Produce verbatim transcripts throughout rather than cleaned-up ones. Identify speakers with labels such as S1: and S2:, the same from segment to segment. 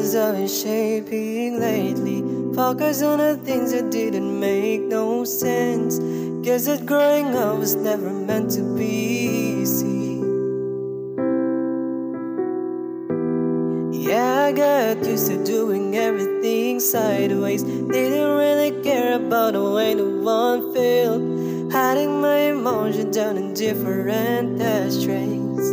S1: Cause I've been shaping lately, focus on the things that didn't make no sense. Guess that growing up was never meant to be easy. Yeah, I got used to doing everything sideways. Didn't really care about the way the one felt, hiding my emotions down in different ashtrays.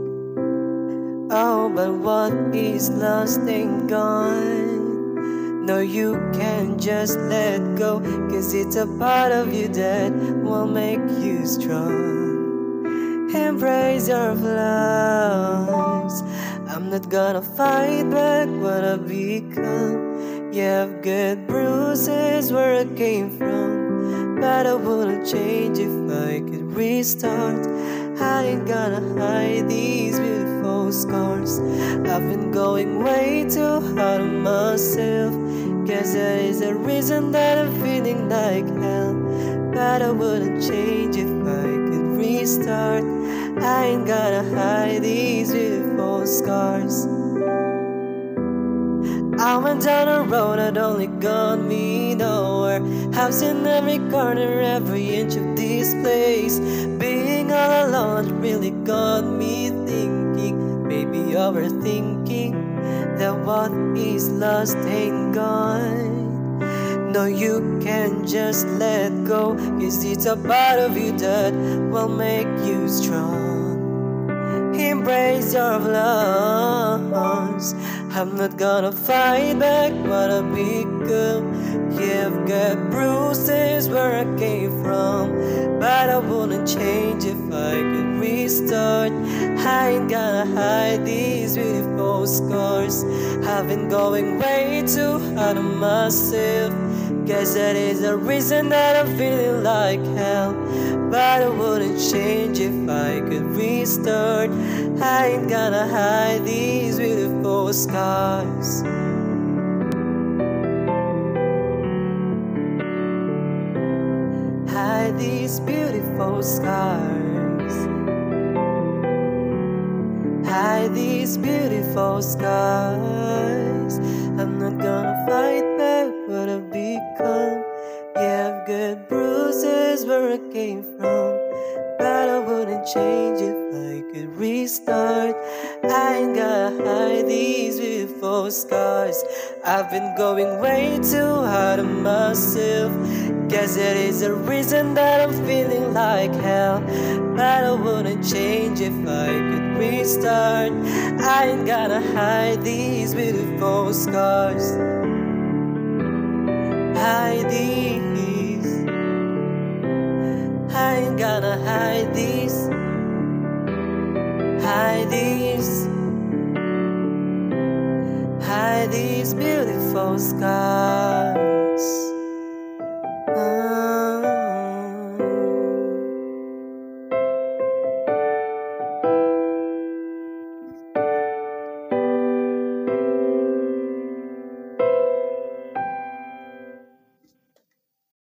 S1: Oh, but what is lost ain't gone. No, you can't just let go, cause it's a part of you that will make you strong. Embrace your flaws. I'm not gonna fight back what I've become. Yeah, I've got bruises where I came from, but I wouldn't change if I could restart. I ain't gonna hide these beautiful scars. I've been going way too hard on myself. Guess that is the reason that I'm feeling like hell, but I wouldn't change if I could restart. I ain't gonna hide these beautiful scars. I went down a road that only got me nowhere. I've seen every corner, every inch of this place. Being all alone really got me thinking, maybe overthinking, that what is lost ain't gone. No, you can't just let go, cause it's a part of you that will make you strong. Embrace your flaws. I'm not gonna fight back what I've become. Yeah, I've got bruises where I came from, but I wouldn't change if I could restart. I ain't gonna hide these beautiful scars. I've been going way too hard on myself. Guess that is the reason that I'm feeling like hell, but I wouldn't change if I could restart. I ain't gonna hide these beautiful scars. Hide these beautiful scars. Hide these beautiful scars. I'm not gonna fight back what I've become. Yeah, I've got bruises where I came from, but I wouldn't change if I could restart. I ain't gonna hide these beautiful scars. I've been going way too hard on myself. Guess that is the reason that I'm feeling like hell, but I wouldn't change if I could restart. I ain't gonna hide these beautiful scars. Hide these. I ain't gonna hide these. Hide these. Hide these beautiful scars.